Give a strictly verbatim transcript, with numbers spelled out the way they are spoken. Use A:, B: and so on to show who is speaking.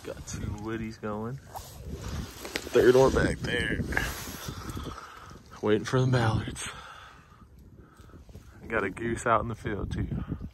A: Got two woodies going. Third one back there. Waiting for the mallards. Got a goose out in the field too.